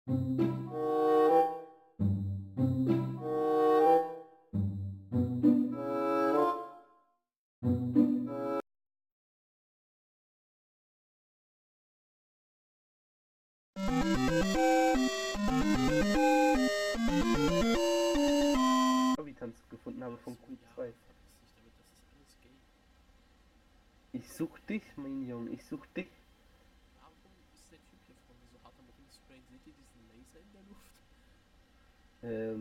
Tanz gefunden habe von Q2. Ich such dich, mein Junge, ich such dich. Warum ist der Typ hier vorne so hart am Rumsprayen? Seht ihr diesen Laser in der Luft?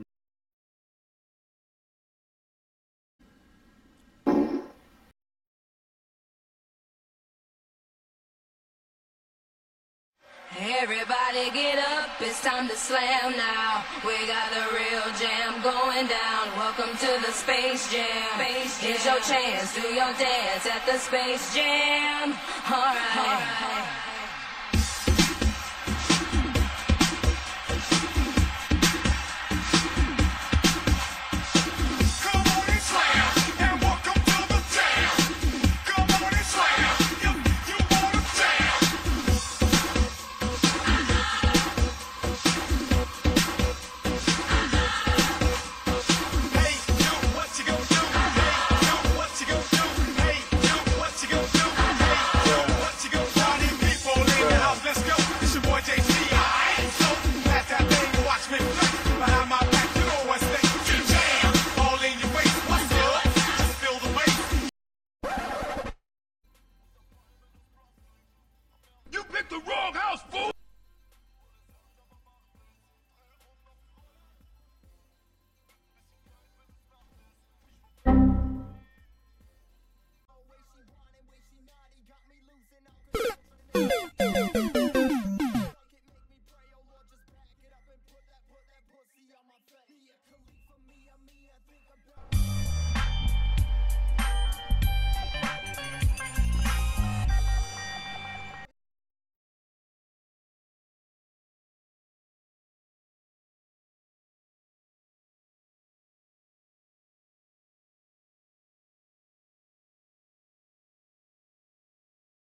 Everybody get up, it's time to slam now. We got the real jam going down. Welcome to the Space Jam. Here's your chance, do your dance at the Space Jam. Alright.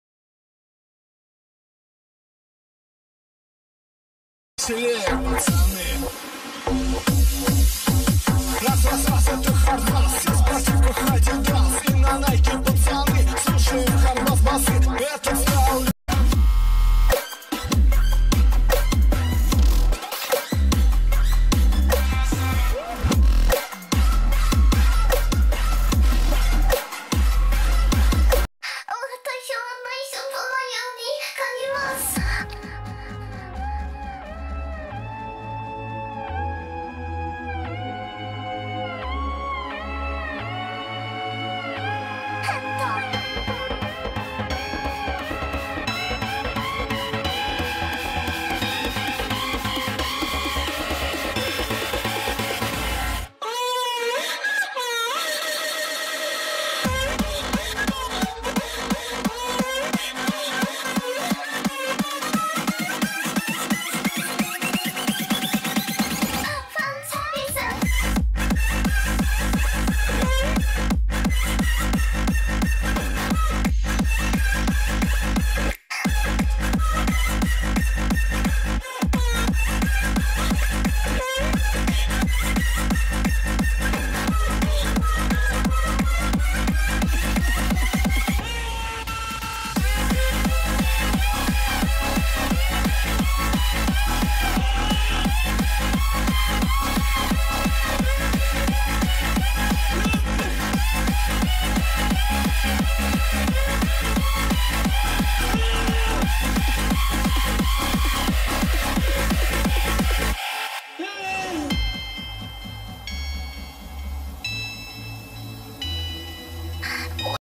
Yeah.